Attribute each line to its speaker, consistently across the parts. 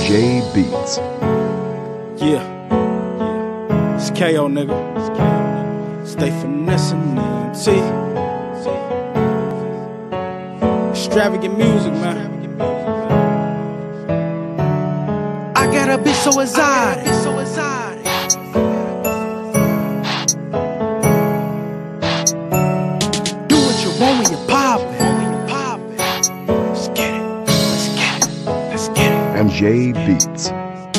Speaker 1: MJ Beats.
Speaker 2: Yeah, it's KO, nigga. Stay finessing EMT. Extravagant music, man. I got a bitch so exotic. Do what you want when you poppin'. Let's get it, let's get it, let's get it.
Speaker 1: MJ Beats.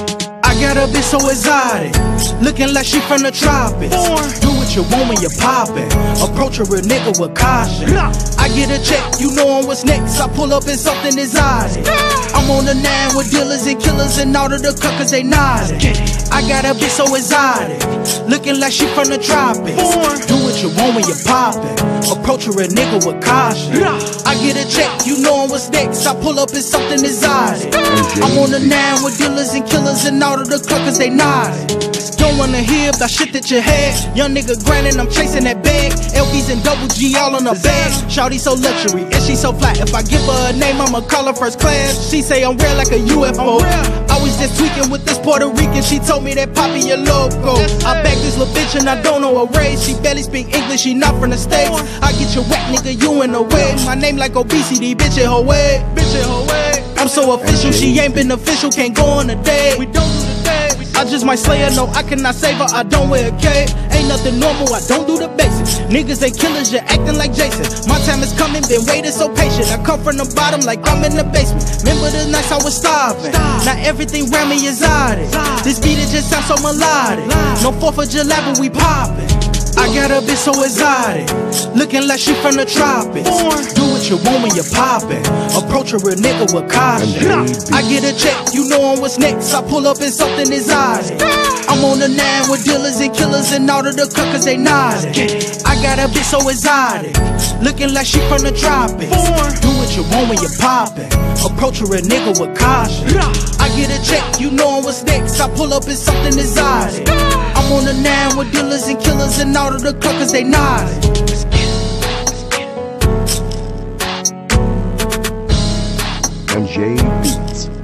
Speaker 2: I got a bitch so exotic, looking like she from the tropics. Do what you want when you're poppin'. Approach a real nigga with caution. I get a check, you knowin' what's next. I pull up in something exotic. I'm on the 9 with dealers and killers and all of the cuckers, they noddin'. I got a bitch so exotic, looking like she from the tropics. Do what you want when you're poppin'. Approach a real nigga with caution. I get a check, you knowin' what's next. I pull up in something exotic. I'm on the 9 with dealers and killers and all of the cluckers, they noddin'. Don't wanna hear about shit that you had. Young nigga grindin', I'm chasing that bag. LBs and double G all on the bag. Shawty so luxury and she so flat. If I give her a name, I'ma call her first class. She say I'm real like a UFO. I was just tweaking with this Puerto Rican. She told me that Poppy your logo. I back this little bitch and I don't know her race. She barely speak English, she not from the States. I get you wet, nigga, you in the way. My name like obesity, bitch in her way. I'm so official, she ain't been official, can't go on a date. We don't do the date. I just might slay her, no, I cannot save her, I don't wear a cape. Ain't nothing normal, I don't do the basics. Niggas ain't killers, you're acting like Jason. My time is coming, been waiting so patient. I come from the bottom like I'm in the basement. Remember the nights I was starving. Now everything around me is odded. This beat, it just sounds so melodic. No 4th of July, but we poppin'. I got a bitch so exotic, looking like she from the tropics. Do what you want when you're poppin'. Approach a real nigga with caution. I get a check, you knowin' what's next. I pull up in something exotic. I'm on the 9 with dealers and killers and all of the cuckers, they noddin'. I got a bitch so exotic, looking like she from the tropics. Do what you want when you're poppin'. Approach a real nigga with caution. I get a check, you knowin' what's next. I pull up in something exotic. I'm on the 9 with dealers and killers and all of the cluckers, they noddin'.
Speaker 1: MJ Beats.